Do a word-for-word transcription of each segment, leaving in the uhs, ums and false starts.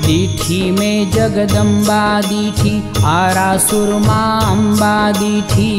दीठी में जगदम्बा दीठी, आरासुर माँ अम्बा दीठी।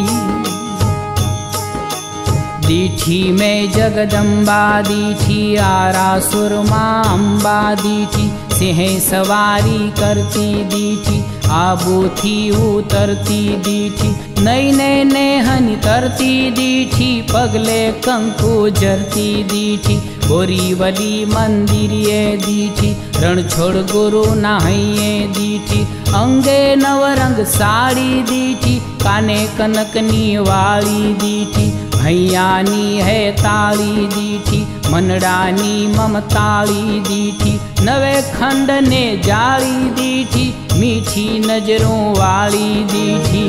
दीठी में जगदम्बा दीठी, आरासुर माँ अम्बा दीठी। सिंह सवारी करती दीठी, आबू थी उतरती दीठी। नई नए नेहनी तरती दीठी, पगले कंकु जरती दीठी। बोरीवली मंदिरिये दीठी, रण छोड़ गुरु नाहिये दीठी। अंगे नवरंग साड़ी दीठी, काने कनकनी वाली दीठी। भैयानी है ताली दीठी, मनडानी ममताली दीठी। नवे खंड ने जाली दीठी, मीठी नजरों वाली दीठी।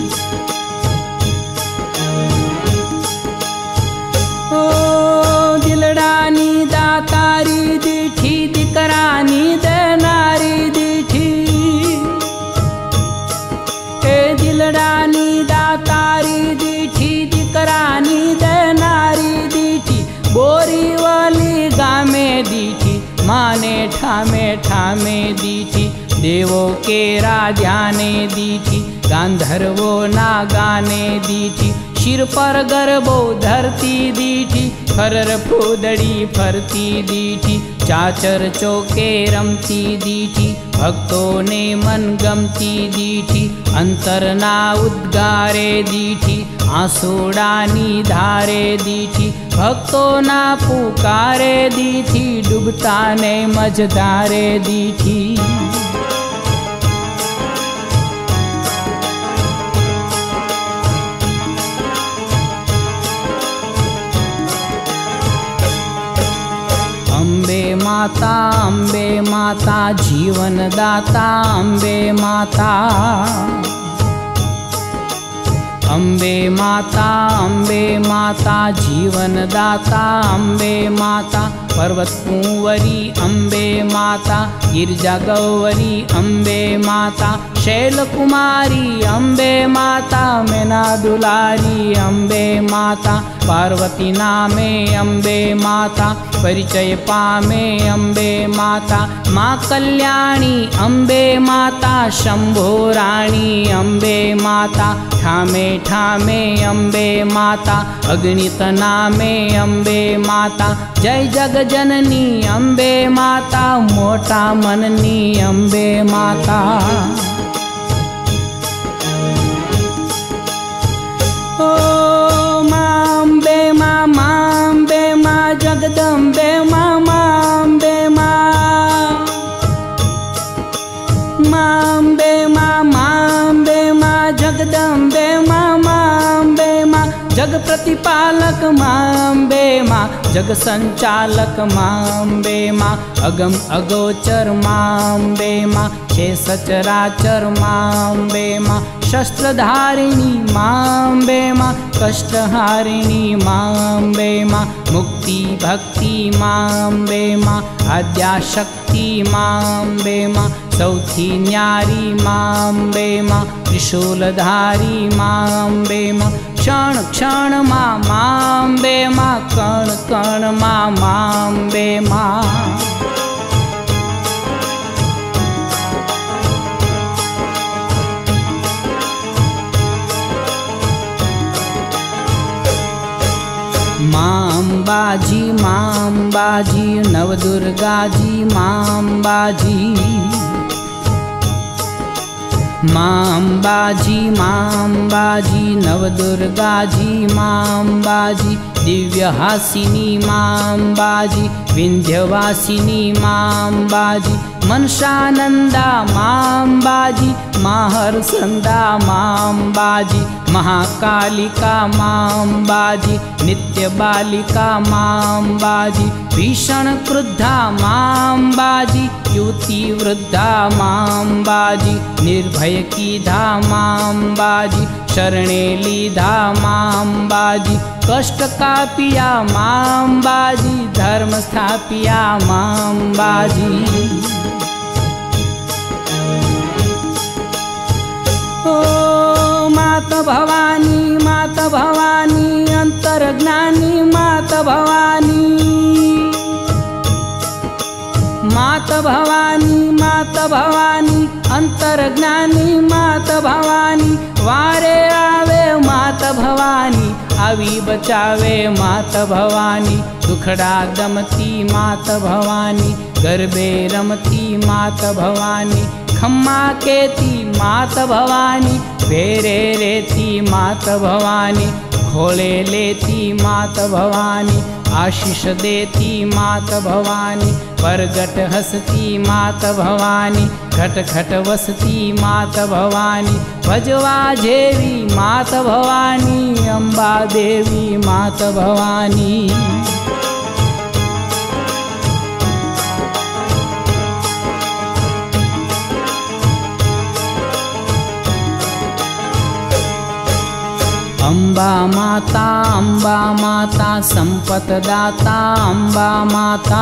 ओ दिलडानी दातारी दीठी, दिकरानी देनारी दीठी। ए दिलडानी दातारी दीठी, दिकरानी देनारी दीठी। बोरीवली गामे दीठी, माने ठामे ठामे दीठी। देवों के राजाने दीठी, गांधर्वो ना गाने दीठी। सिर पर गर्भो धरती दीठी, खरर फूदड़ी फरती दीठी। चाचर चौके रमती दीठी, भक्तों ने मन गमती दीठी। अंतर ना उद्गारे दीठी, आंसुडानी धारे दीठी। भक्तों ना पुकारे दीठी, डूबता ने मझधारे दीठी। अम्बे माता अम्बे माता, जीवन दाता अम्बे माता। अम्बे माता अम्बे माता, जीवन दाता अम्बे माता। पर्वत कुंवरी अम्बे माता, गिरजा गौवरी अम्बे माता। शैल कुमारी अम्बे माता, मैना दुलारी अम्बे माता। पार्वती नामे अम्बे माता, परिचय पामे अम्बे माता। माँ कल्याणी अम्बे माता, शंभो रानी अम्बे माता। ठामे ठामे अम्बे माता, अगणित नामे अम्बे माता। जय जग जननी अम्बे माता, मोटा मननी अम्बे माता। ओ माँ अम्बे माँ, माँ अम्बे माँ, जगदम्बे माँ, माँ अम्बे माँ। माँ अम्बे माँ, माँ अम्बे माँ, जगदम्बे माँ, माँ अम्बे माँ। जग प्रतिपालक माँ अम्बे माँ, जग संचालक माँ अम्बे माँ। अगम अगोचर माँ अम्बे माँ, छे सचराचर माँ अम्बे माँ। शस्त्रधारिणी माँ अम्बे माँ, कष्टहारिणी माँ अम्बे माँ। मुक्ति भक्ति माँ अम्बे माँ, आद्याशक्ति माँ अम्बे माँ। सौथी न्यारी माँ अम्बे माँ, त्रिशूलधारी माँ अम्बे माँ। क्षण क्षण माँ माँ अम्बे माँ, कण कण माँ माँ अम्बे माँ। माँ अम्बाजी माँ अम्बाजी, नवदुर्गा जी माँ अम्बाजी। माँ अम्बाजी माँ अम्बाजी, नवदुर्गा जी माँ अम्बाजी। दिव्यहासिनी माँ अम्बाजी, विंध्यवासिनी माँ अम्बाजी। मनसानंदा माँ अम्बाजी, महरसंदा माँ अम्बाजी। महाकालिका माँ अम्बाजी, नित्य बालिका माँ अम्बाजी। भीषण क्रुद्धा माँ अम्बाजी, युति वृद्धा माँ अम्बाजी। निर्भय की धा माँ अम्बाजी, शरणे लीधा माँ अम्बाजी। कष्ट कापिया माँ अम्बाजी, धर्म स्थापिया माँ अम्बाजी। ओ माता भवानी माता भवानी, अंतर्ज्ञानी माता भवानी। माता भवानी मात भवानी, अंतर्ज्ञानी मात भवानी, वारे आवे मात भवानी, आवी बचावे मात भवानी, दुखड़ा दमती मात भवानी, गरबे रमती मात भवानी, खम्मा केती मात भवानी, फेरे रेती मात भवानी, खोले लेती मात भवानी, आशीष देती मात भवानी, परगट हसती मात भवानी, घट घट वसती मात भवानी, भजवा जेवी मात भवानी, अंबा देवी मात भवानी। अंबा माता, अंबा माता, संपत दाता अंबा माता,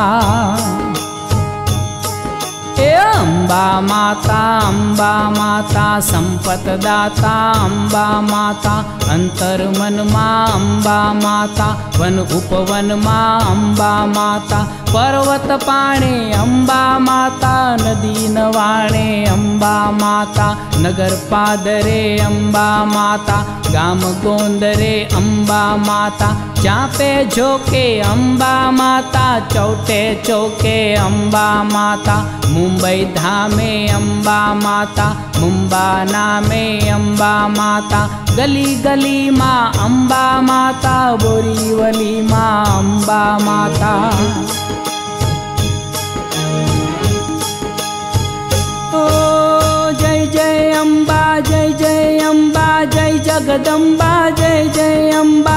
ए अंबा माता, अंबा माता, संपत दाता अंबा माता, अंतर मन माँ अंबा माता, वन उपवन माँ अंबा माता, पर्वत पाणे अंबा माता, नदी नवाणे अंबा माता, नगर पादरे अंबा माता, गाम गोंदरे अंबा माता, चापे झोके अंबा माता, चौटे चौके अंबा माता, मुंबई धामे अंबा माता, मुंबा नामे अंबा माता, गली गली माँ अंबा माता, बोरीवली माँ अंबा माता। ओ जय जय अम्बा, जय जय अम्बा, जय जगदम्बा, जय जय अम्बा,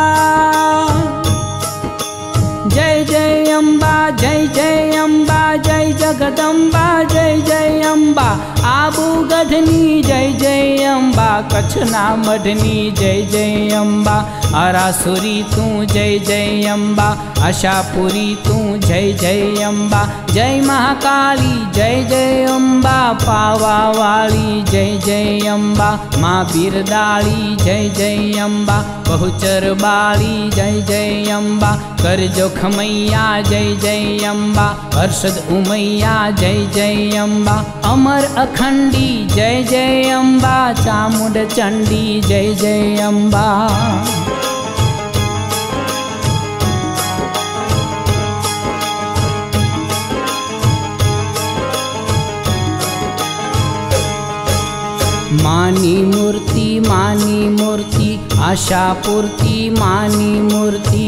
जय जय अम्बा, जय जय अम्बा, जय जगदम्बा, जय जय अम्बा, आबू गढ़नी जय जय अम्बा, कच्छना मढ़नी जय जय अम्बा, आरासुरी तू जय जय अम्बा, आशापुरी तू जय जय अम्बा, जय महाकाली जय जय अम्बा, पावा वाली जय जय अम्बा, माँ बिरदाली जय जय अम्बा, बहुचर बाली जय जय अम्बा, कर जो खमैया जय जय अम्बा, हर्षद उमैया जय जय अम्बा, अमर अखंडी जय जय अम्बा, चामुंड चंडी जय जय अम्बा। मानी मूर्ति, मानी मूर्ति, आशा पूर्ति मानी मूर्ति,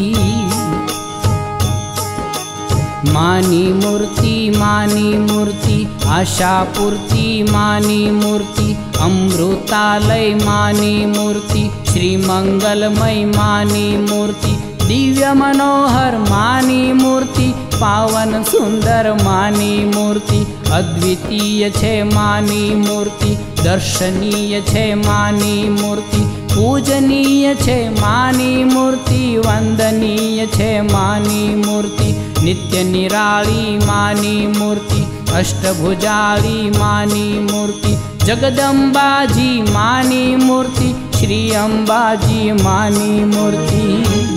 मानी मूर्ति, मानी मूर्ति, आशा पूर्ति मानी मूर्ति, अमृतालय मानी मूर्ति, श्री मंगलमय मानी मूर्ति, दिव्य मनोहर मानी मूर्ति, पावन सुंदर मानी मूर्ति, अद्वितीय छे मानी मूर्ति, दर्शनीय छे मानी मूर्ति, पूजनीय छे मानी मूर्ति, वंदनीय छे मानी मूर्ति, नित्य निराली मानी मूर्ति, अष्टभुजाली मानी मूर्ति, जगदम्बाजी मानी मूर्ति, श्री अम्बाजी मानी मूर्ति।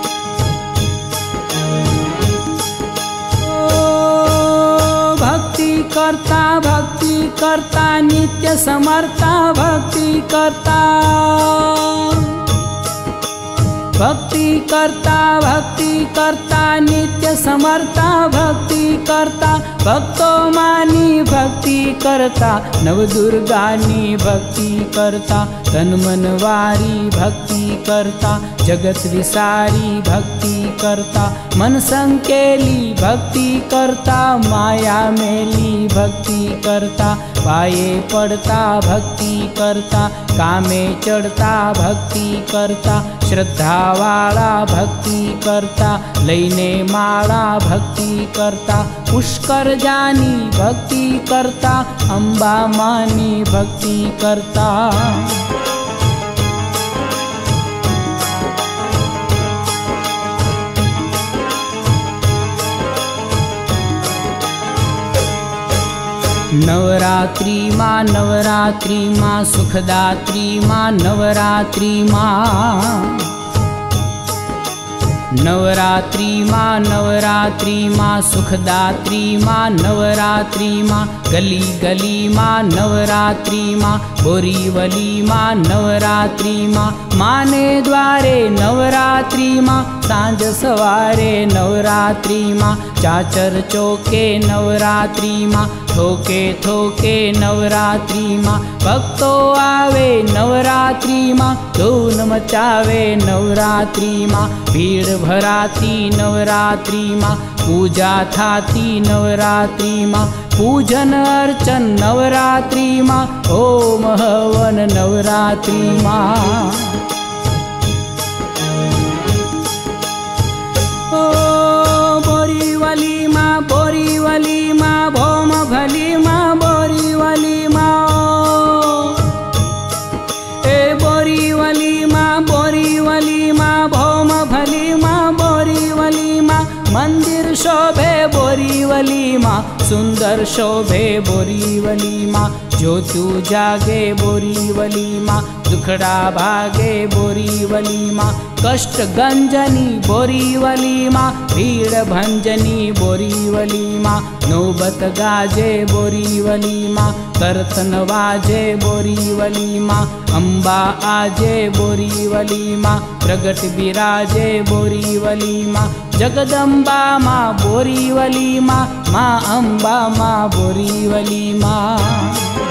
भक्ति करता, भक्ति करता, नित्य समर्था भक्ति करता, भक्ति करता, भक्ति करता, नित्य समर्था भक्ति करता, भक्तो मानी भक्ति करता, नवदुर्गानी भक्ति करता, तन मन वारी भक्ति करता, जगत विसारी भक्ति करता, मन संकेली भक्ति करता, माया मेली भक्ति करता, पाये पड़ता भक्ति करता, कामे चढ़ता भक्ति करता, श्रद्धा वाला भक्ति करता, लईने माला भक्ति करता, पुष्कर जानी भक्ति करता, अंबा मानी भक्ति करता। नवरात्रि माँ, नवरात्रि माँ, सुखदात्री माँ, नवरात्रि माँ, नवरात्रि माँ नवरात्रि माँ सुखदात्री माँ नवरात्रि माँ गली गली माँ नवरात्रि माँ बोरीवली माँ नवरात्रि माँ माने द्वारे नवरात्रि माँ सांझ सवारे नवरात्रि माँ चाचर चौके नवरात्रि माँ थोके थोके नवरात्रि माँ भक्तो आवे नवरात्रि माँ धूम मचावे नवरात्रि माँ भीड़ भराती नवरात्रि माँ पूजा थाती नवरात्रि माँ पूजन अर्चन नवरात्रि माँ ओम हवन नवरात्रि माँ ओ बोरीवली माँ बोरीवली माँ भौम भली माँ बोरीवली माँ ए बोरीवली माँ बोरीवली माँ भौम भली माँ बोरीवली माँ मंदिर शोभे बोरीवली माँ सुंदर शोभे बोरीवली माँ ज्योतु जागे बोरीवली माँ दुखड़ा भागे बोरीवली माँ कष्ट गंजनी बोरीवली माँ भीड़ भंजनी बोरीवली माँ नौबत गाजे बोरीवली माँ कीर्तन वाजे बोरीवली माँ अम्बा आजे बोरीवली माँ प्रगट विराजे बोरीवली माँ जगदम्बा माँ बोरीवली माँ माँ अम्बा माँ बोरीवली माँ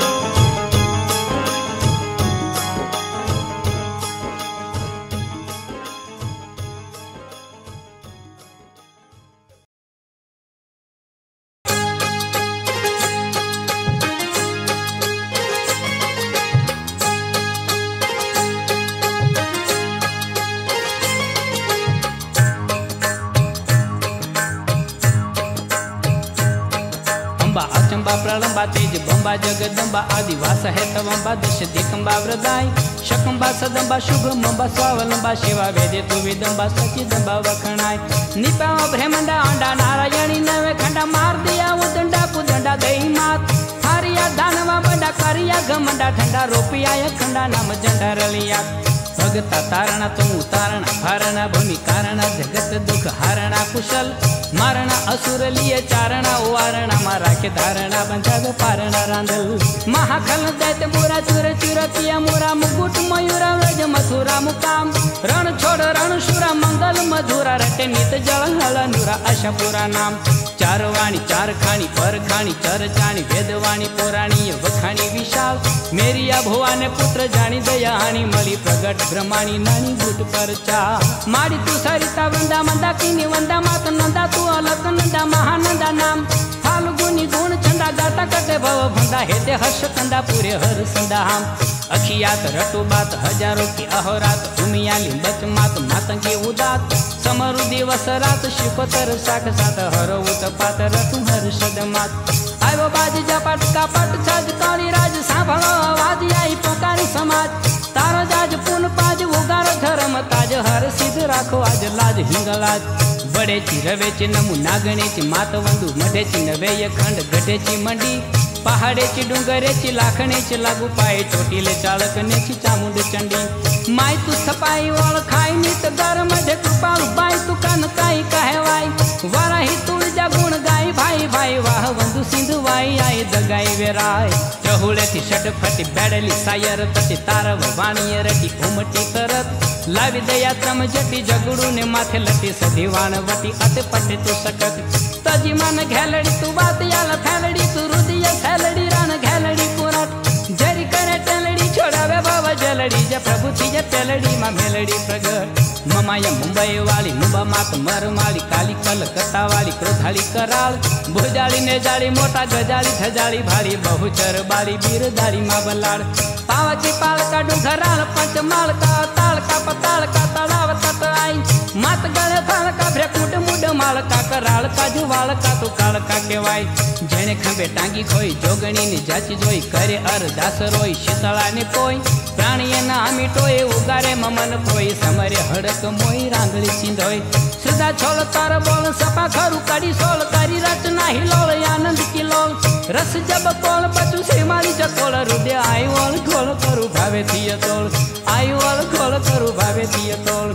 अचंबा प्रलंबा तेज बंबा जगदंबा आदिवास है तवंबा दश दिकंबा वृदाई शकंबा सदंबा शुभ मंबा स्वावलंबा शिवा वेदे तु विदंबा सचिदंबा वखणाय निपाव ब्रह्मंडा अंडा नारायणी नवे खंडा मार दिया उदंडा पुदंडा गई मात हारिया दानवा बंडा करिया गमंडा ठंडा रोपिया खंडा नाम झंडा रलिया भगता तारणा तुम उतारणा भारणा भूमि कारणा जगत दुख हारणा कुशल मारणा असुर लिए चारणा वारणा मारा के धारणा बंजाग पारणा रांदल महाखल दैत्य बुरा चुर चुर किया मुरा मुकुट मयूरा व्रज मथुरा मुकाम रण छोड़ रण शुरा मंगल मधुरा रटे नित जल हल नुरा आशापुरा नाम चार वाणी चार खाणी पर खाणी चर जाणी वेदवाणी पुराणी वखाणी विशाल मेरिया भुवाने पुत्र जानी दयाणी मली प्रगट ब्रह्माणी नानी भूत पर चा मारी तू सरिता वृंदा मंदा किनी वंदा मात नंदा तू अलक नंदा महानंदा नाम फाल्गुनी गुण छंदा गाता कटे भव भंदा हेते हर्ष कंदा पूरे हर संदा हम अखियात रटो बात हजारों की अहोरात उमिया लिंबच मात मातंगी उदात समरु दिवस रात शिकोतर साख सात हरो उत पात रतु हर शद मात आयो बाज जपट कपट छज कौनी राज सांभळो आवाज आई पोकारी समाज तारो जाज पुन पाज उगार धर्म ताज हर सिद्ध राखो आज लाज हिंगलाज बडेची रवेची नमू नागणेची मात वंदू मढेची नवेय खंड गढेची मंडी पहाडेची डुंगरेची लाखणेची लागू पाय चोटीले चाळकनेची चामुंड चंडी माय तू थपाई ओळखाय नीत दर मध्ये कृपाळू बाई तू कान काही कहवाय वराही तुळजा गुण गाई भाई भाई वाह वंदू सिंधू वाई आई दगाई वेराय चहुळेची षटफटी बॅडली सायर तटी तारव वाणीय रटी उमटी करत लावी दया त्रम जटी जगडूने माथे लटी सधी वाणवटी अते पटे तू सकत तजी मन घ्यालडी तू बात याला फॅलडी तू हृदय फॅलडी रान घ्यालडी पुरात जरी करे टेलडी छोडावे बाबा जलडी जय प्रभु तिजे टेलडी मा मेलडी प्रगट ममाया मुंबई वाली मुंबा मात मरमाली काली कलकत्ता वाली क्रोधाली कराळ भुजाली ने जाली मोटा गजाली ठजाली भारी बहुचर बाली बीरदारी मा बलाड पावाची पालका डुंगराळ पंचमाळ का ताळका पताळका तळाव तट आई मात गळे थाळका भ्रेकुट मुड माळका कराळ का जुवाळका तू काळका केवाय जेणे खंबे टांगी खोई जोगणी ने जाची जोई करे अरदास रोई शीतळा ने कोई प्राणीए ना आमी टोए उगारे ममन खोई समरे हड़क मोई रांगली सिंधोई श्रद्धा छोल तार बोल सपा खरु कड़ी सोल करी रचना हिलोल आनंद की लोल रस जब कोल पचु सेमाली जकोल हृदय आई वोल खोल करू भावे थिय तोल आई वोल खोल करू भावे थिय तोल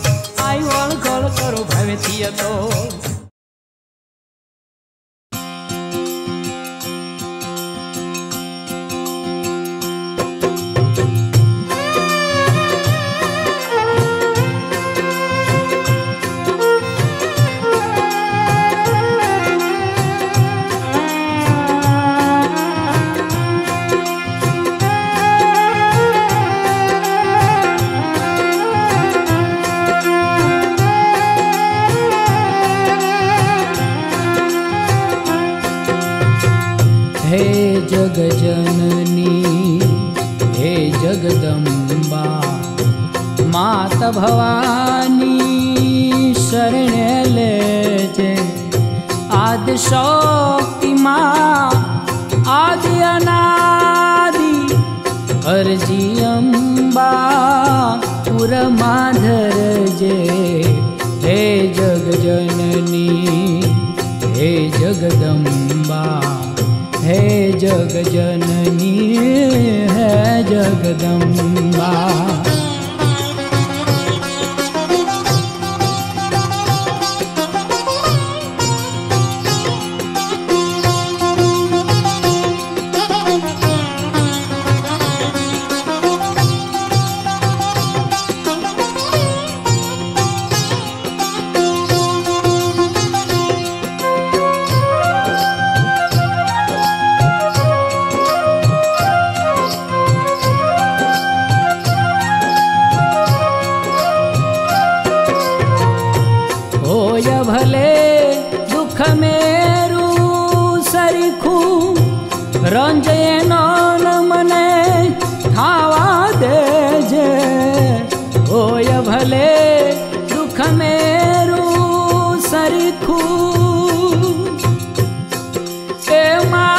આઈ વળગળ કરો ભવેથી તો हे जगजननी हे जगदम्बा माता भवानी शरणे लेजे आदि शक्ति माँ आदि अनादि अर्जी अम्बा पुरमा धरजे हे जगजननी हे जगदम्बा हे जगजननी है जगदम्बा भले दुख मेरू सरीखू रंजे नौन मने खावा देजे होय भले दुख मेरू सरीखू ए माँ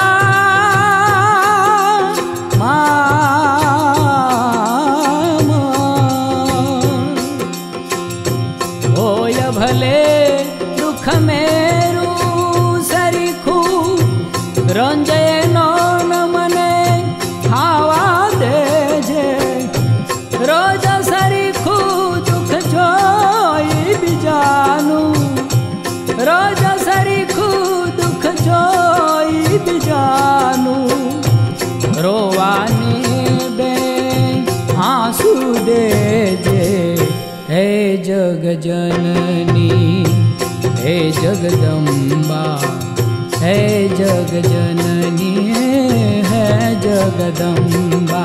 होय भले दुख मेरू सरीखू रंजे नौन मने खावा देजे रोज सरीखू दुख जोई बिजानू रोज सरीखू दुख जोई बिजानू रोवानी बे आंसू देजे हे जगजननी हे जगदम्बा हे जगजननी है जगदम्बा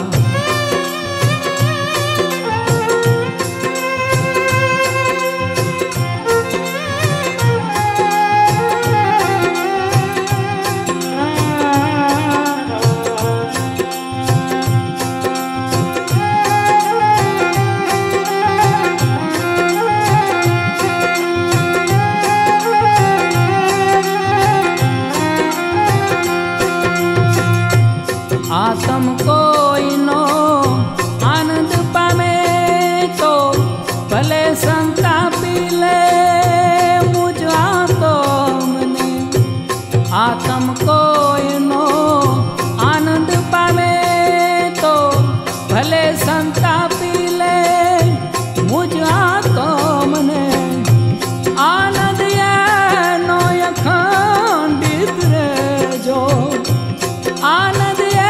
आत्म कोई नो आनंद पामे तो भले संतापी ले मुझ आत्मने आत्म कोई नो आनंद पामे तो भले संतापी ले मुझ आत्मने आनंद ये नो अखंडित रे जो आनंद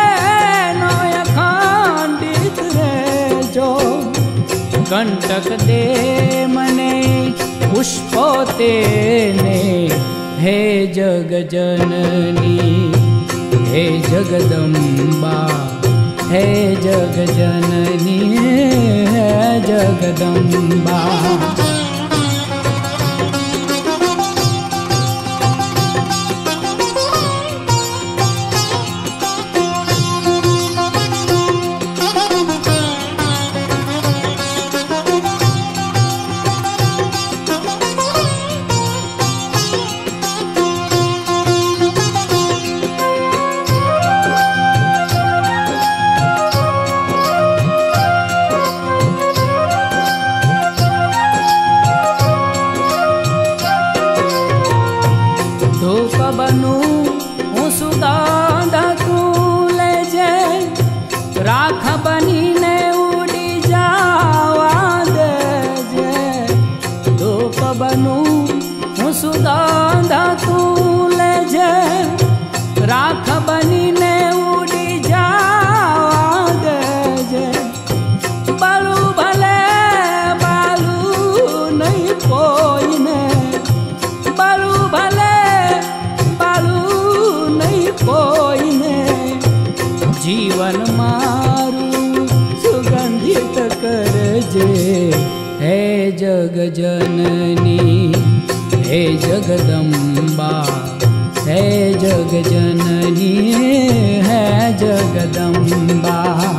कंटक दे मने पुष्पोते ने हे जगजननी हे जगदम्बा हे जगजननी है जगदम्बा बनू हूँ सुदादा तू ले जे राख बनी ने उड़ी जावा दे जे તું લેજે રાખ બનીને ઉડી જવા દેજે બાલું ભલે બાલું નહીં કોઈને બાલું ભલે બાલું નહીં કોઈને જીવન મારું સુગંધિત કરજે હે જગજનની હે જગદંબા હે જગજનની હે જગદંબા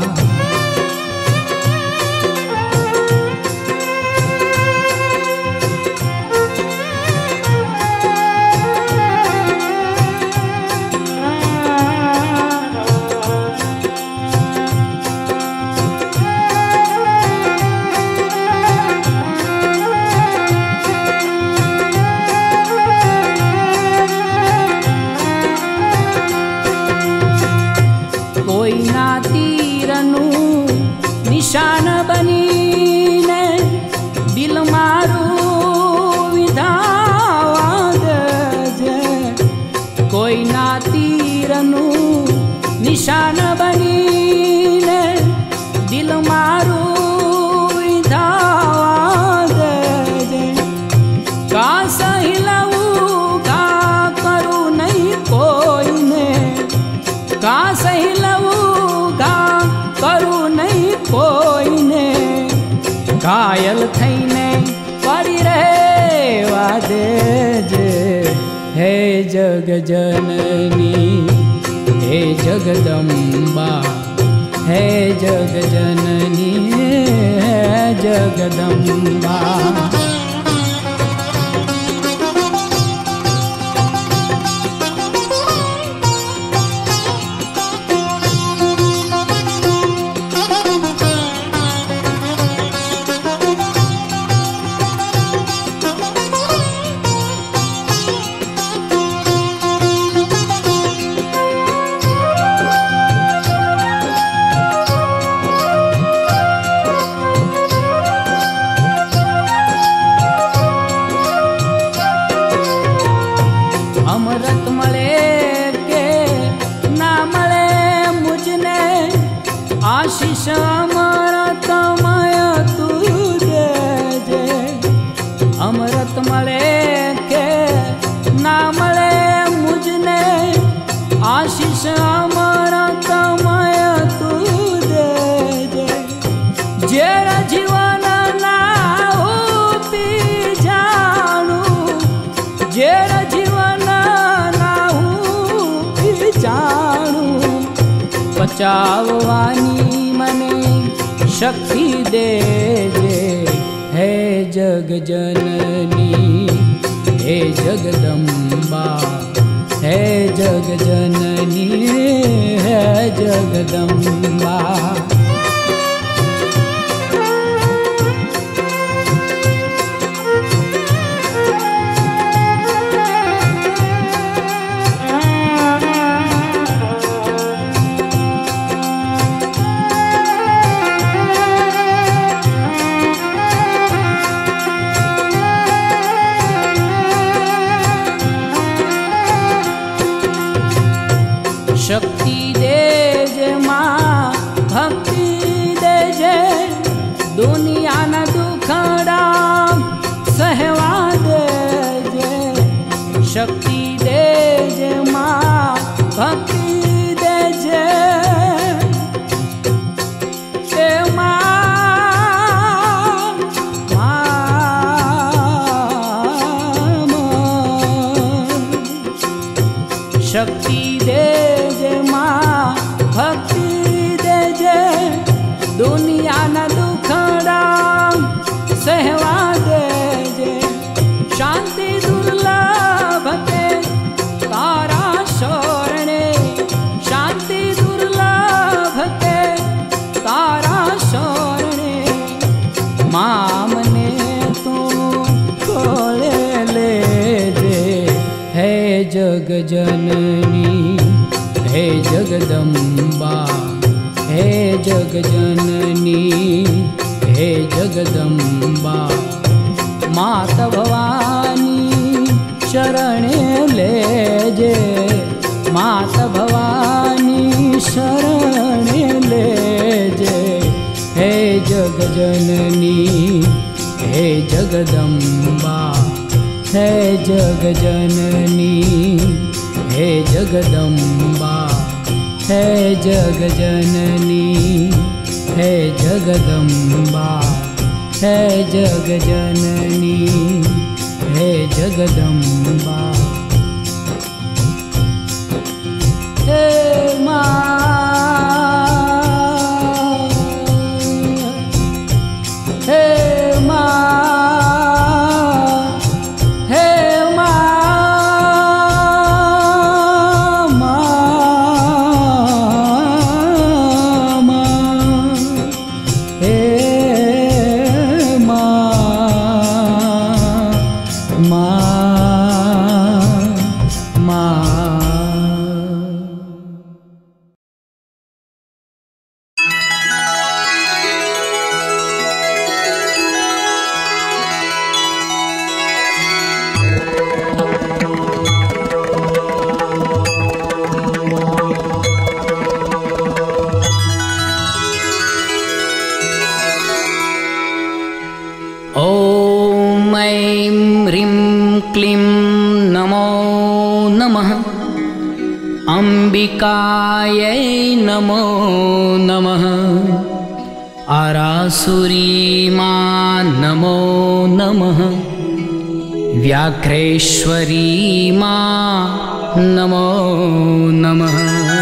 કોઈના તીરનું નિશાન બનીને દિલ મારું વિધાવા દેજે કોઈના તીરનું નિશાન બનીને દિલ મારું વિધાવા દેજે કા સહિલવું કા કરું નહીં કોઈને કા સહિલવું કા કરું નહીં કોઈને ઘાયલ થઈને પડી રહેવા દેજે હે જગજનની હે જગદંબા હે જગજનની હે જગદંબા અમરત મળે કે ના મળે મુજને આશીષ અમરતમય તું દેજે અમરત મળે કે ના મળે મુજને આશીષ અમરતમય તું દેજે ઝેર જીવન ના પી જાણું ઝેર બચાવવાની મને શક્તિ દેજે હે જગજનની હે જગદંબા હે જગજનની હે જગદંબા શક્તિ દેજે માં ભક્તિ દેજે દુનિયાના દુખડા સહેવા દેજે શક્તિ દેજે માં ભક્તિ દેજે એ માં શક્તિ દેજે માં ભક્તિ દેજે દુનિયાના દુખડા સહેવા દેજે શાંતિ દુર્લભ કે તારા શરણે શાંતિ દુર્લભ કે તારા શરણે મામને તું કોળે લેજે હે જગજનની હે જગદંબા હે જગજનની હે જગદંબા માત ભવાની शरणे लेजे, मात भवानी शरणे लेजे। हे जगजननी हे जगदम्बा, हे जगजननी हे जगदम्बा, हे जगजननी हे जगदम्बा, हे जगजननी हे जगदम्बा। हे माँ, हे माँ, हे माँ, माँ, माँ, हे माँ, माँ, माँ। ॐ ऐं ह्रीं क्लीं नमो नमः। अम्बिकायै नमो नमः। आरासुरी मां नमो नमः। व्याघ्रेश्वरी मां नमो नमः।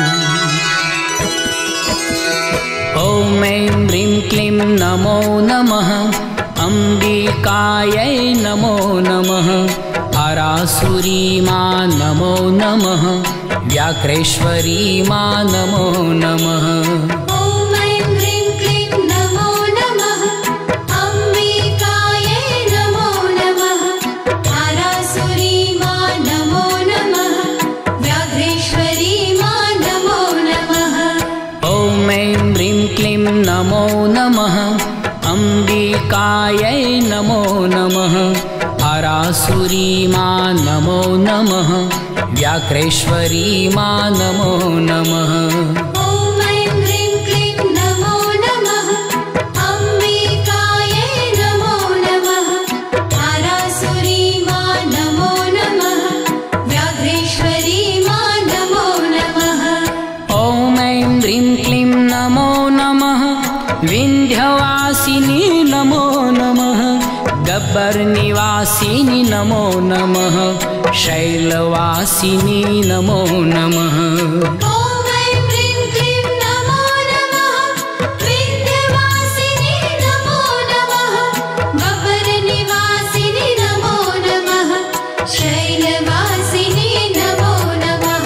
ॐ ऐं ह्रीं क्लीं नमो नमः। अम्बिकायै नमो नमः। आरासुरी मां नमो नमः। व्याघ्रेश्वरी मां नमो नमः। ॐ ऐं ह्रीं क्लीं नमो नमः। अम्बिकायै नमो नमः। आरासुरी मां नमो नमः। व्याघ्रेश्वरी मां नमो नमः। ॐ ऐं ह्रीं क्लीं नमो नमः। अम्बिकायै नमो नमः। आरासुरी मां नमो नमः। व्याघ्रेश्वरी मां नमो नमः। ॐ ऐं ह्रीं क्लीं नमो नमः। अम्बिकायै नमो नमः। आरासुरी मां नमो नमः। व्याघ्रेश्वरी मां नमो नमः। ॐ ऐं ह्रीं क्लीं नमो नमः। विन्ध्यवासिनी नमो नमः। गब्बरनिवासिनी नमो नमः। शैलवासिनी नमो नमः। ॐ ऐं ह्रीं क्लीं नमो नमः। विन्ध्यवासिनी नमो नमः। गब्बरनिवासिनी नमो नमः। शैलवासिनी नमो नमः।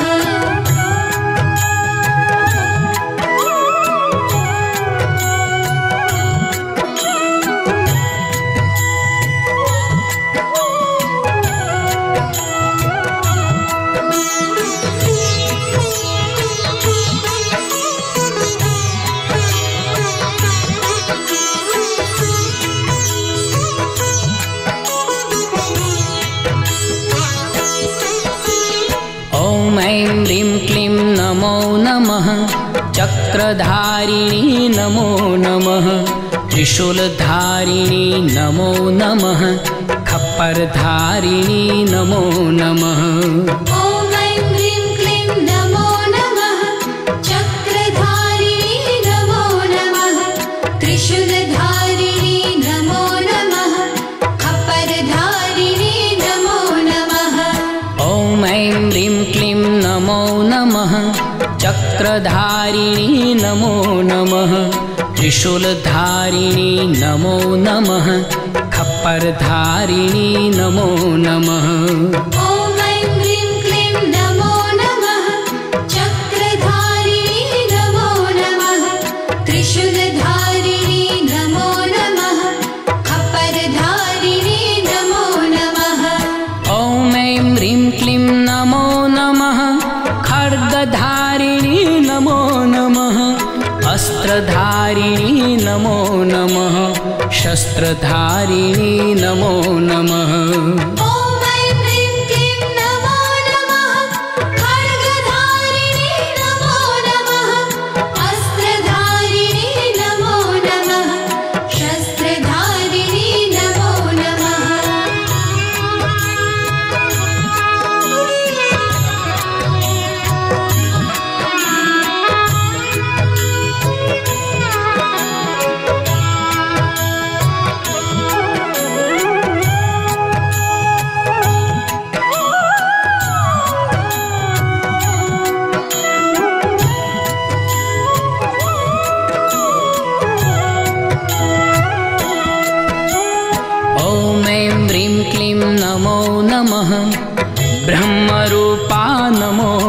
ॐ ऐं ह्रीं क्लीं नमो नमः। चक्रधारिणी नमो नमः। त्रिशूलधारिणी नमो नमः। खप्परधारिणी नमो नमः। ॐ ऐं ह्रीं क्लीं नमो नमः। चक्रधारिणी नमो नमः। त्रिशूलधारिणी नमो नमः। खप्परधारिणी नमो नमः। ॐ ऐं ह्रीं क्लीं नमो नमः। चक्रधारिणी नमो नमः। त्रिशूलधारिणी नमो नमः। खप्परधारिणी नमो नमः। ॐ ऐं ह्रीं क्लीं नमो नमः। चक्रधारिणी नमो नमः। त्रिशूलधारिणी नमो नमः। खप्परधारिणी नमो नमः। ॐ ऐं ह्रीं क्लीं नमो नमः। खड्गधारिणी नमो नमः। अस्त्रधारिणी नमो नमः। शस्त्रधारिणी नमो नमः। ॐ ऐं ह्रीं क्लीं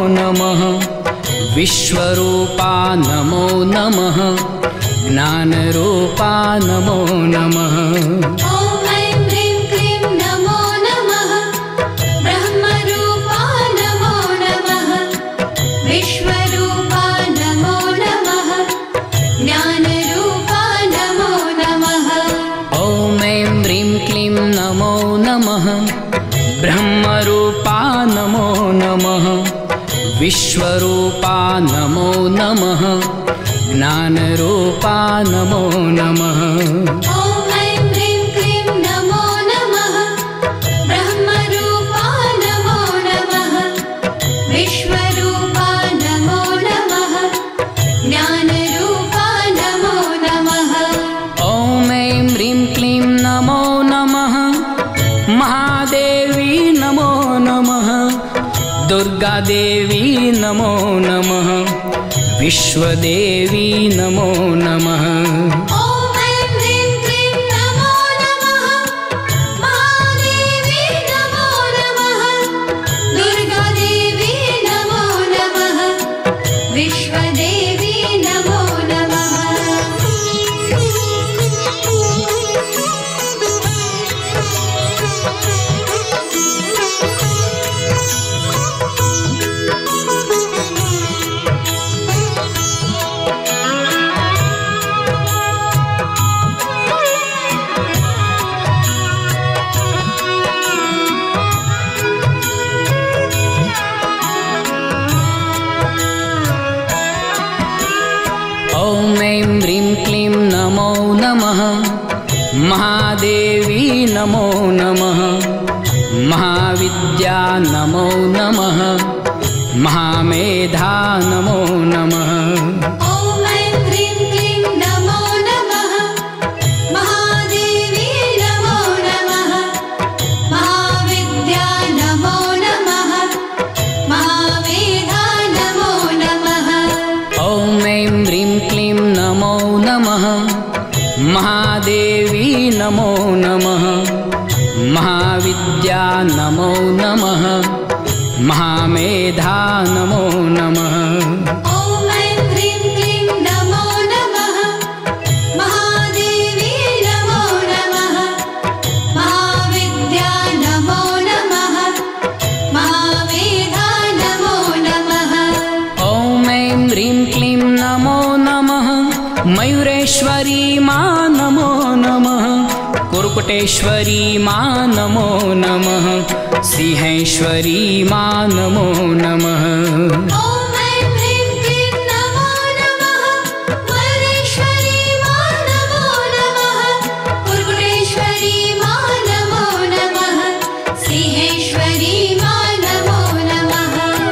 नमः विश्वरूपा नमो नमः ज्ञानरूपा नमो नमः ॐ ऐं ह्रीं क्लीं नमो नमः ब्रह्मरूपा नमो नमः विश्वरूपा नमो नमः ज्ञानरूपा नमो नमः ॐ ऐं ह्रीं क्लीं नमो नमः ब्रह्मरूपा नमो नमः विश्वरूपा नमो नमः ज्ञानरूपा नमो नमः ॐ ऐं ह्रीं क्लीं नमो नमः ब्रह्मरूपा नमो नमः विश्वरूपा नमो नमः ज्ञानरूपा नमो नमः ॐ ऐं ह्रीं क्लीं नमो नमः महादेवी नमो नमः दुर्गादेवी नमो नमः विश्वदेवी नमो नमः ॐ ऐं ह्रीं क्लीं नमो नमः महादेवी नमो नमः दुर्गादेवी नमो नमः विश्वदेवी नमो नमः ॐ ऐं ह्रीं क्लीं नमो नमः महादेवी नमो नमः महाविद्या नमो नमः महामेधा नमो नमः ॐ ऐं ह्रीं क्लीं नमो नमः महादेवी नमो नमः महाविद्या नमो नमः महामेधा नमो नमः ॐ ऐं ह्रीं क्लीं नमो नमः महादेवी नमो नमः महाविद्या नमो नमः महामेधा नमो नमः ॐ ऐं ह्रीं क्लीं नमो नमः महादेवी नमो नमः महाविद्या नमो नमः महामेधा नमो नमः ॐ ऐं ह्रीं क्लीं नमो नमः मयूरेश्वरी मा नमो नमः कुर्कुटेश्वरी मा नमो नमः सिंहेश्वरी मा नमो नमः ॐ ऐं ह्रीं क्लीं नमो नमः मयूरेश्वरी मा नमो नमः कुर्कुटेश्वरी मा नमो नमः सिंहेश्वरी मा नमो नमः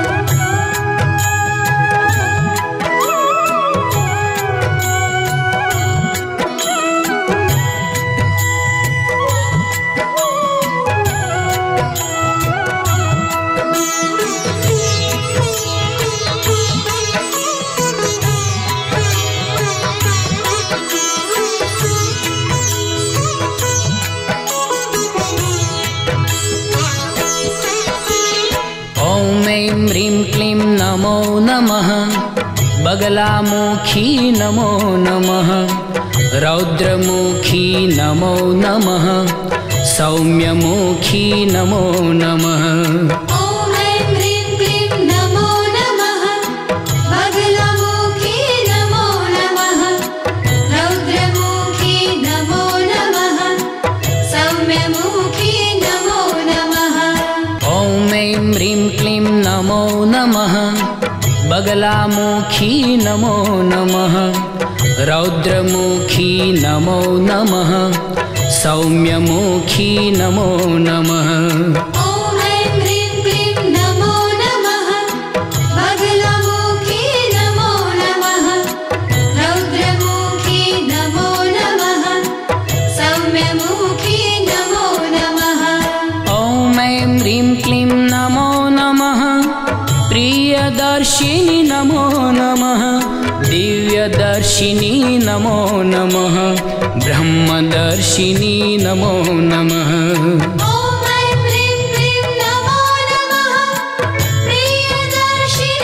ॐ ऐं ह्रीं क्लीं नमो नमः बगलामुखी नमो नमः रौद्रमुखी नमो नमः सौम्यमुखी नमो नमः ॐ ऐं ह्रीं क्लीं नमो नमः बगलामुखी नमो नमः रौद्रमुखी नमो नमः सौम्यमुखी नमो नमः ॐ ऐं ह्रीं क्लीं नमो नमः बगलामुखी नमो नमः रौद्रमुखी नमो नमः सौम्यमुखी नमो नमः ॐ ऐं ह्रीं क्लीं नमो नमः बगलामुखी नमो नमः रौद्रमुखी नमो नमः सौम्यमुखी नमो नमः ॐ ऐं ह्रीं क्लीं नमो नमः प्रियदर्शिनी नमो नमः दिव्यदर्शिनी नमो नमः ब्रह्मदर्शिनी नमो नमः ॐ ऐं ह्रीं क्लीं नमो नमः प्रियदर्शिनी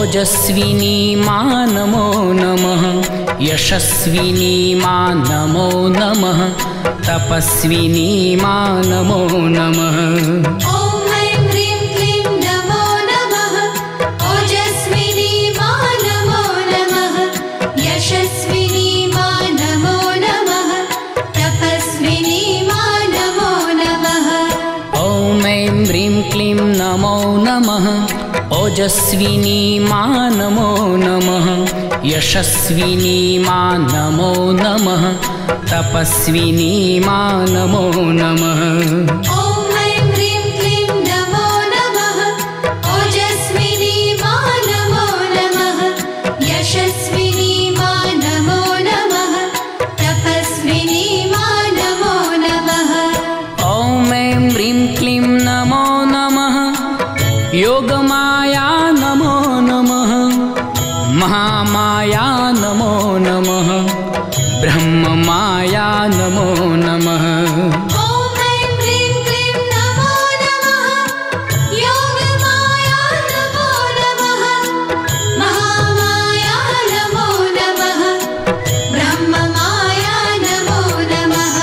ओजस्विनी मा नमो नमः यशस्विनी मा नमो नमः तपस्विनी मा नमो नमः ॐ ऐं ह्रीं क्लीं नमो नमः ओजस्विनी मा नमो नमः यशस्विनी मा नमो नमः तपस्विनी मा नमो नमः ॐ ऐं ह्रीं क्लीं नमो नमः ओजस्विनी मा नमो नमः यशस्विनी मा नमो नमः तपस्विनी मा नमो नमः ॐ ऐं ह्रीं क्लीं नमो नमः ओजस्विनी मा नमो नमः यशस्विनी मा नमो नमः तपस्विनी मा नमो नमः ॐ ऐं ह्रीं क्लीं नमो नमः योगमाया नमो नमः महामाया नमो नमः ब्रह्ममाया नमो नमः ॐ ऐं ह्रीं क्लीं नमो नमः योगमाया नमो नमः महामाया नमो नमः ब्रह्ममाया नमो नमः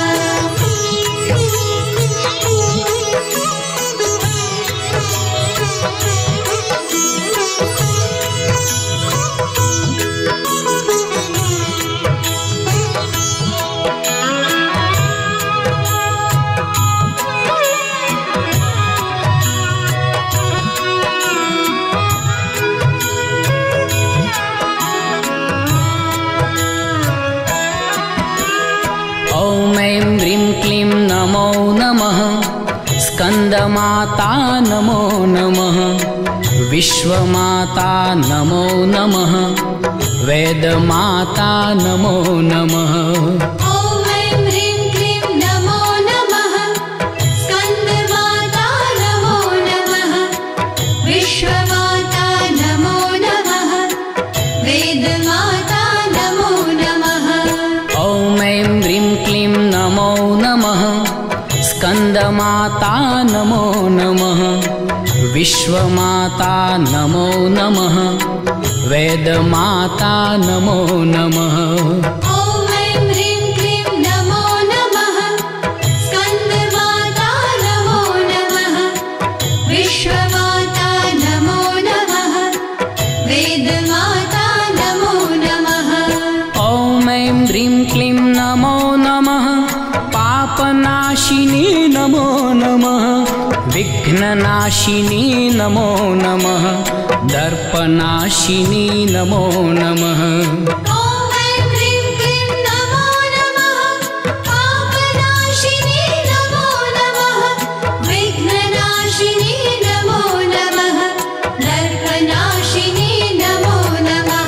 ॐ ऐं ह्रीं क्लीं नमो नमः स्कन्दमाता नमो नमः विश्वमाता नमो नमः वेदमाता नमो नमः ॐ ऐं ह्रीं क्लीं नमो नमः स्कन्दमाता नमो नमः विश्वमाता नमो नमः वेदमाता नमो नमः ॐ ऐं ह्रीं क्लीं नमो नमः स्कन्दमाता नमो नमः विश्वमाता नमो नमः वेदमाता नमो नमः ॐ ऐं ह्रीं क्लीं नमो नमः स्कन्दमाता नमो नमः विश्वमाता नमो नमः वेदमाता नमो नमः ॐ ऐं ह्रीं क्लीं नमो नमः पापनाशिनी नमो नमः विघ्ननाशिनी नमो नमः दर्पनाशिनी नमो नमः ॐ ऐं ह्रीं क्लीं नमो नमः पापनाशिनी नमो नमः विघ्ननाशिनी नमो नमः दर्पनाशिनी नमो नमः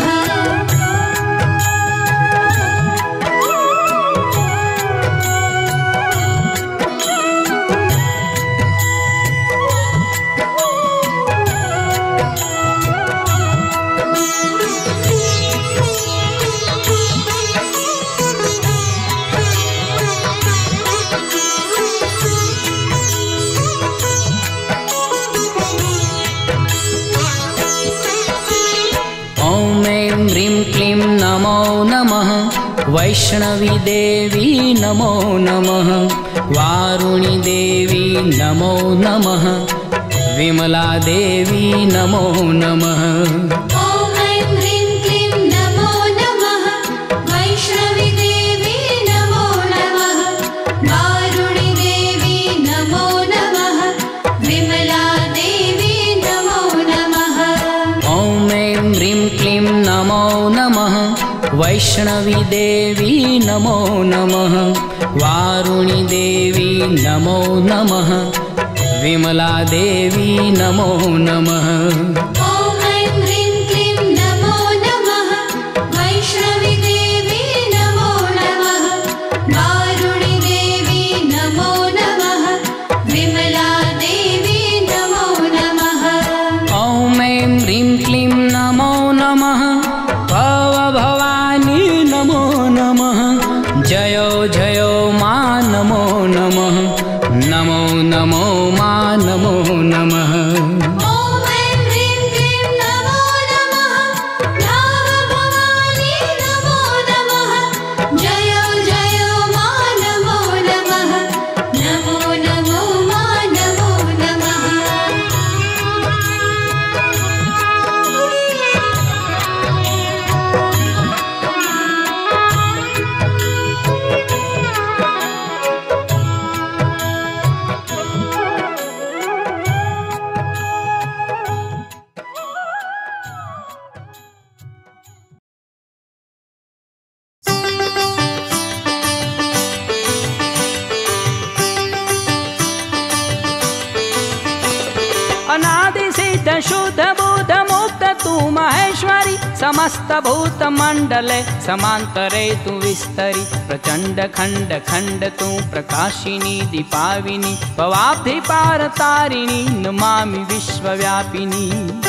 ॐ ऐं ह्रीं क्लीं नमो नमः वैष्णवी देवी नमो नमः वारुणी देवी नमो नमः विमला देवी नमो नमः ॐ ऐं ह्रीं क्लीं नमो नमः वैष्णवी देवी नमो नमः वारुणी देवी नमो नमः विमला देवी नमो नमः ॐ ऐं ह्रीं क्लीं नमो नमः वैष्णवी देवी नमो नमः वारुणी देवी नमो नमः विमला देवी नमो नमः ॐ ऐं ह्रीं क्लीं नमो नमः वैष्णवी देवी नमो नमः वारुणी देवी नमो नमः विमला देवी नमो नमः ॐ ऐं ह्रीं क्लीं नमो नमः भवभवानी नमो नमः जयो जयो मा नमो नमः नमो नमो मा नमो नमः ॐ ऐं ह्रीं क्लीं नमो नमः महेश्वरी समस्त भूत मंडले समांतरे तू विस्तरी प्रचंड खंड खंड तू प्रकाशिनी दीपाविनी भवाब्धि पार तारिणी नमामि विश्वव्यापिनी।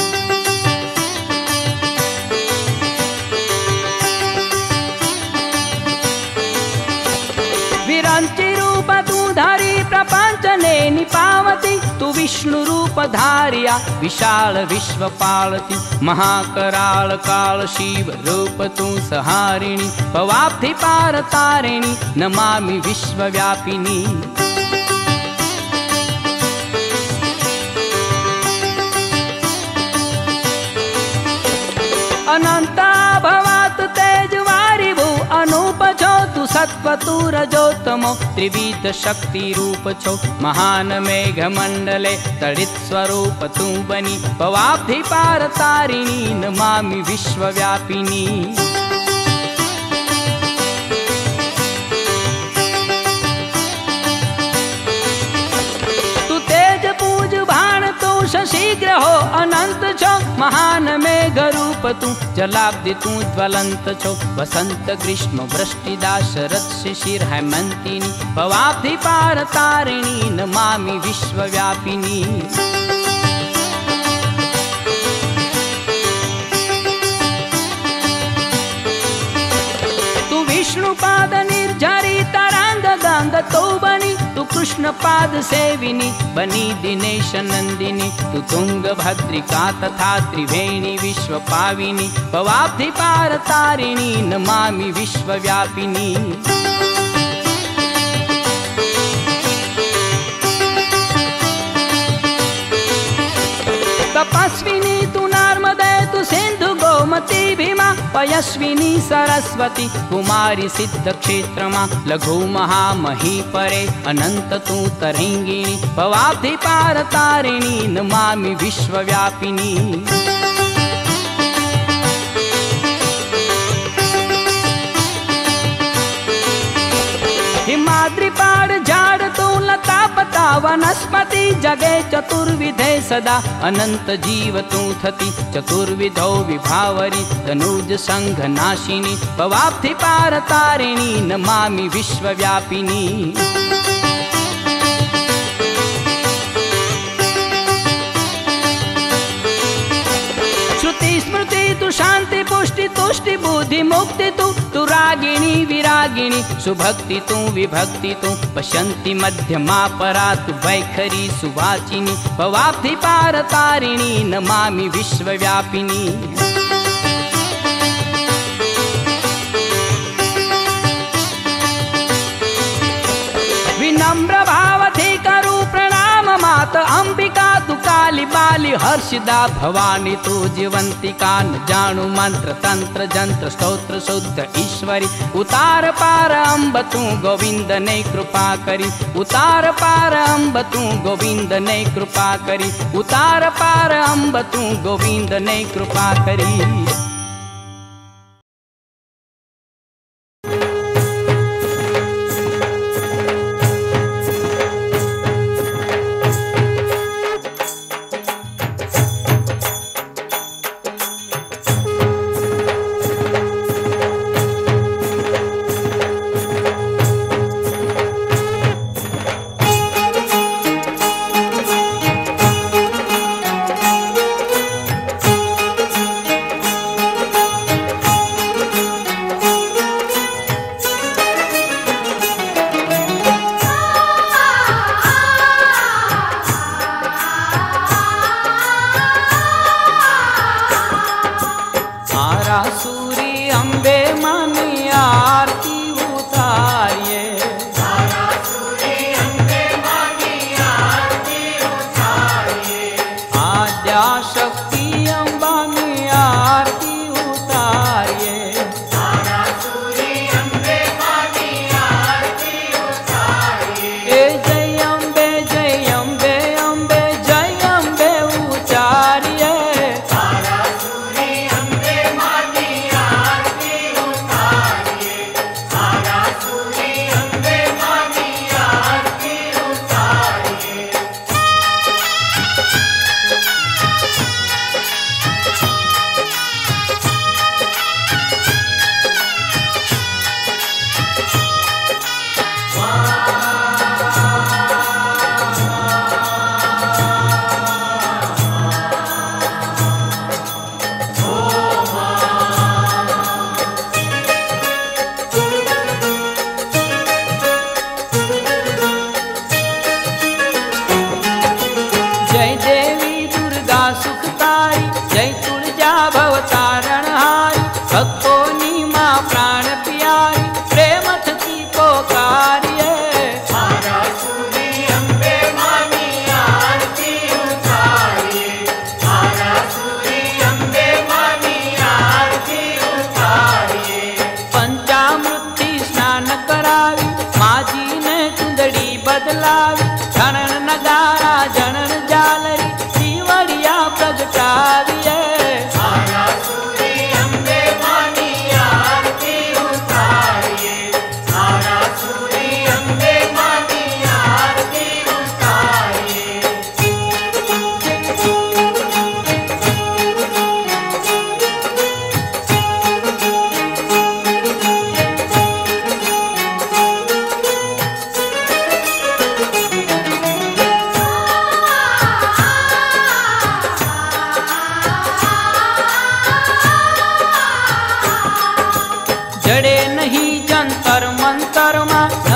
विरंचि रूप तू धारी प्रपंच ने निपावती तू विष्णु रूप धारिया विशाल विश्व पालती महाकराल काल शिव रूप तू सहारिणी भवाब्धि पार तारिणी नमामि विश्वव्यापिनी। अनंत भवात तेजवारी भू अनूप छो तू सत्व तू रजोतमो त्रिविध शक्ति रूप छो महान मेघ मंडले तड़ित स्वरूप तू बनी भवाब्धि पार तारिणी नमामि विश्वव्यापिनी। तू तेज पूज भाण तू शीघ्र हो अनंत छो महान मेघ रूप तू जलाब्धि तू ज्वलंत छो वसंत ग्रीष्म वृष्टिदा शरद शिशिर हेमंतिनी भवाब्धि पार तारिणी नमामि विश्वव्यापिनी। तू विष्णु पाद निर्झरी तरंग गंग तो बनी तू कृष्ण पाद सेविनी बनी दिनेश नंदिनी तू तुंग भद्रिका तथा त्रिवेणी विश्व पाविनी भवाब्धि पार तारिणी नमामि विश्वव्यापिनी। तपस्विनी तू नर्मदे तू सिंधु गोमती भीमा पयस्विनी सरस्वती कुमारी सिद्ध क्षेत्रमा लघु महामही परे अनंत तू तरंगिणी भवाब्धि पार तारिणी नमामि विश्वव्यापिनी। हिमाद्रि पहाड़ झाड़ तू लता पता वनस्पति जगे चतुर्विधे सदा अनंत जीव तू थती चतुर्विधो विभावरी तनुज संघ नाशिनी भवाब्धि पार तारिणी नमामि विश्वव्यापिनी। श्रुति स्मृति तू शांति पुष्टि तुष्टि बुद्धि मुक्ति तू तू रागिणी विरागिणी सुभक्ति तू विभक्ति तू पश्यन्ति मध्यमा परा तू वैखरी सुवाचिनी भवाब्धि पार तारिणी नमामि विश्वव्यापिनी। विनम्र भावथी करू प्रणाम मात अंबिका तू काली बाली हर्षिदा भवानी तू जीवंतिका न जाणु मंत्र तंत्र जंत्र स्तोत्र शुद्ध ईश्वरी उतार पार अंब तू गोविंद ने कृपा करी उतार पार अंब तू गोविंद ने कृपा करी उतार पार अंब तू गोविंद ने कृपा करी।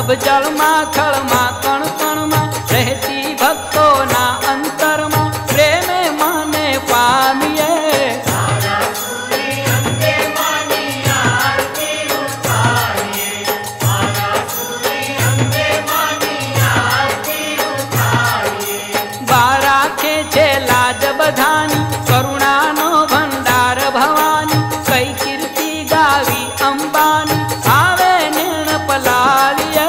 નભ જળમાં ખળમાં કણ કણમાં રહેતી ભક્તોના અંતરમાં પ્રેમે મને પામીએ. બારાખે છે લાજ બધાની કરુણાનો ભંડાર ભવાની કઈ કીર્તિ ગાવી અંબાની આવે નિર્ણ પલાળીએ.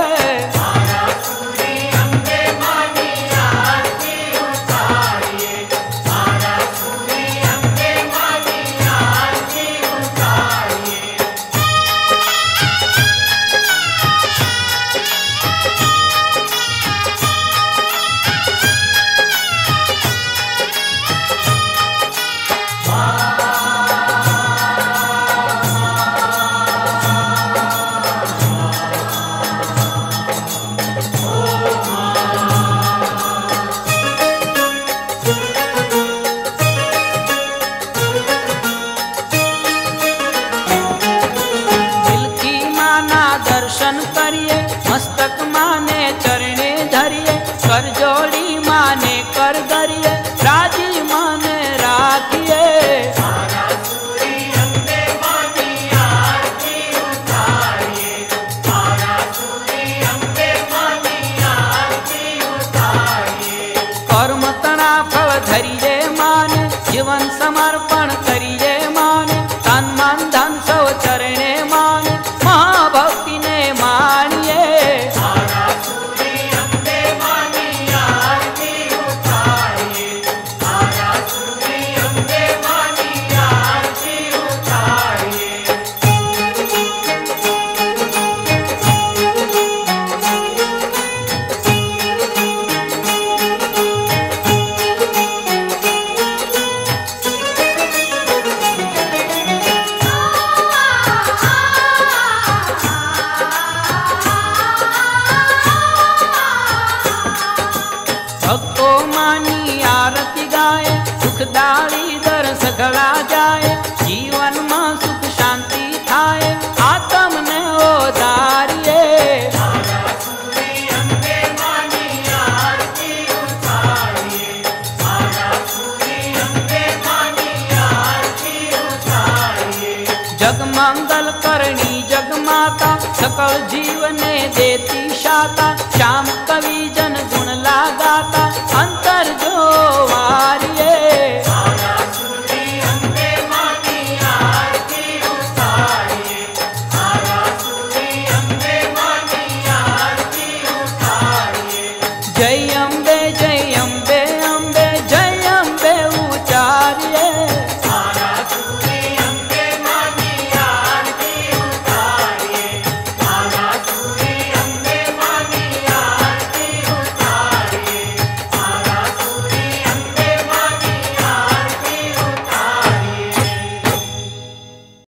દર્શન કરીએ મસ્તક માને ચરણે ધરીએ કર જોડી માને કર ધરીએ રાજી માને રાખીએ. કર્મ તણા ફળ ધરીએ માને જીવન સમર્પણ કરીએ માને તન મન ધન સૌ ચરણે માને મહાભક્તિને માણીએ. ભક્તો માની આરતી ગાય સુખદાળી દર સઘળા જાય જીવનમાં સુખ શાંતિ થાય આત્મને ઓધારીએ. જગમંગલ કરણી જગમાતા સકળ જીવને દેતી શાતા શ્યામ કવિ જન